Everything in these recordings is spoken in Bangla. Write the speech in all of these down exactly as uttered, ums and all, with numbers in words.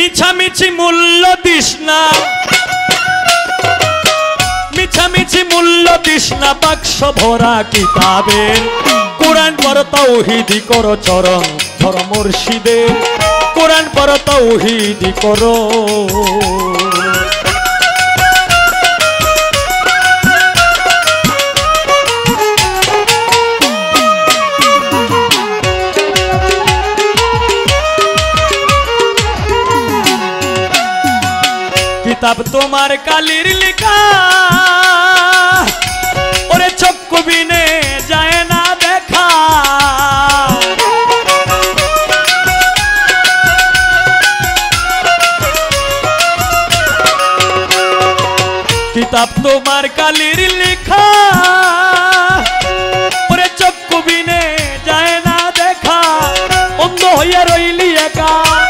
মিছামিছি মূল্য দিস না, মিছামিছি মূল্য দিস না, বাক্স ভরা কিতাবের। কোরআন পড় তাওহীদি করো চরণ ধর মুর্শিদের, কোরআন পড় তাওহীদি করো। কিতাব তোমার কালির লেখা, ওরে চক্ষু বিনে যায় না দেখা। কিতাব তোমার কালির লেখা, ওরে চক্ষু বিনে যায় না দেখা। অন্ধ হইয়া রইলি একা,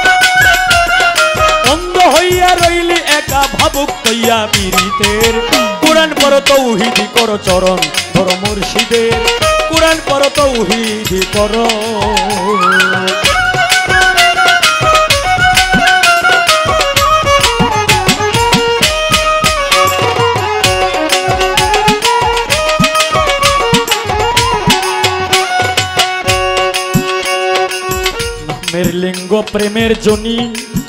অন্ধ হইয়া রইলি একা, ভাবুক তৈয়া পীড়িতের। কোরআন পড় তাওহীদি করো চরণ ধর মুর্শিদের, কোরআন পড় তাওহীদি করো। নামের লিঙ্গ প্রেমের জনি,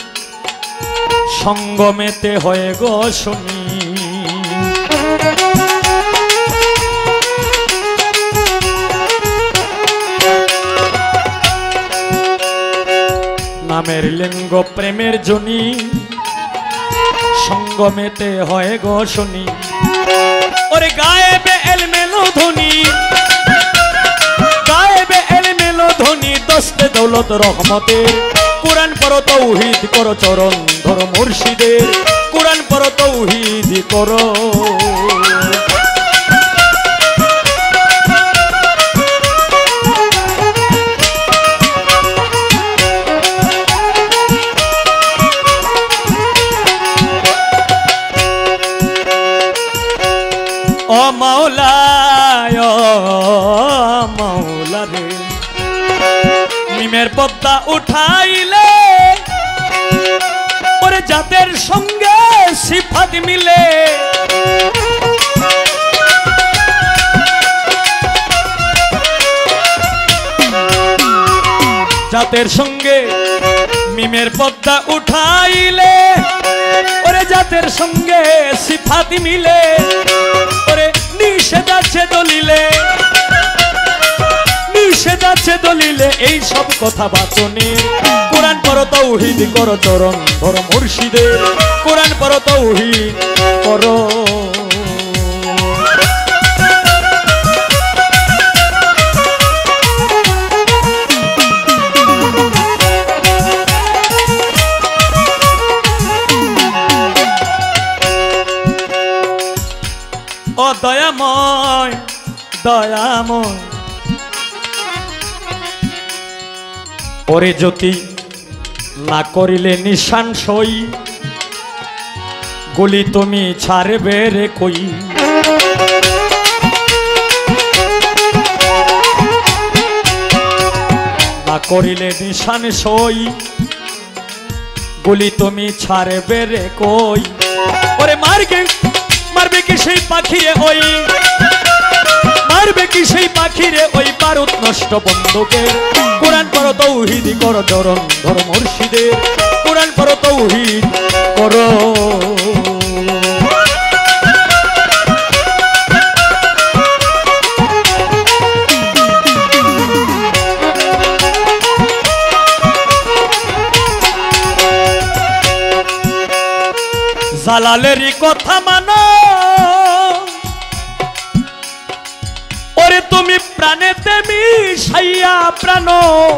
সঙ্গমেতে হয়ে গো শনি। নামের লিঙ্গ প্রেমের জনি, সঙ্গমেতে হয় গো শনি। ওরে গায়েবে এলমেলো ধ্বনি, গায়েবে এলমেলো ধ্বনি, দস্তে দৌলত রহমতের। কোরআন পড় তাওহীদ করো চরণ ধর মুর্শিদের, কোরআন পড় তাওহীদ করো। ও মাওলা ও মাওলা রে, মিমের পদ্মা উঠাইলে, ওরে যাদের সঙ্গে সিফাত মিলে। যাদের সঙ্গে মিমের পদ্মা উঠাইলে, ওরে যাদের সঙ্গে সিফাত মিলে। ওরে নিষেধ আছে দলিলে, নিষেধ আছে দলিলে, এই সব কথা বাতনে। কোরআন পড় তাওহীদি করো চরণ ধর মুর্শিদের, কোরআন পড় তাওহীদ করো। ও দয়াময় দয়াময়, ওরে জ্যোতি না করিলে নিশান সই, গুলি তুমি ছাড়বে রে কই। না করিলে নিশান সই, গুলি তুমি ছাড়বে রে কই। ওরে মারবে মারবে কি সেই পাখিরে ওই, মারবে কি সেই পাখিরে ওই বারুদ নষ্ট বন্দুকের। কোরআন পড় তাওহীদি করো চরণ ধর মুর্শিদের, কোরআন পড় তাওহীদ করো। জালালেরই কথা মানো, ওরে তুমি প্রাণেতে মিশাইয়া প্রাণ।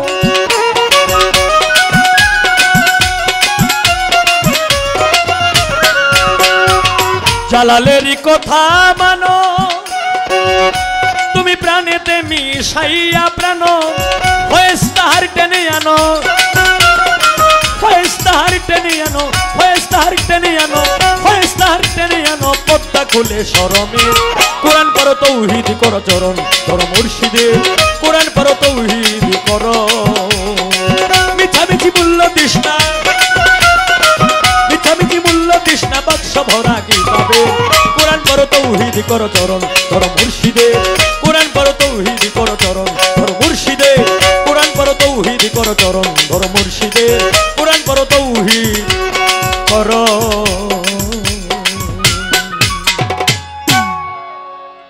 জালালেরই কথা মানো, তুমি প্রাণেতে মিশাইয়া প্রাণ। হয়েস তাহার টেনে আনো, হয়েস তাহার টেনে আনো, হয়েস তাহার টেনে আনো, হয়েস তাহার টেনে আনো, পদ্মা খুলে শরমের। কোরআন পড় তাওহীদ করো চরণ ধর মুর্শিদের, কোরআন পড় তাওহীদ করো। মিছামিছি মূল্য দিস না, ধরা কিতাবে কোরআন পড়ো তৌহিদ করো চরণ ধরো মুর্শিদে কোরআন পড়ো তৌহিদ করো চরণ ধরো মুর্শিদে কোরআন পড়ো তৌহিদ করো চরণ ধরো মুর্শিদে কোরআন পড়ো তৌহিদ করো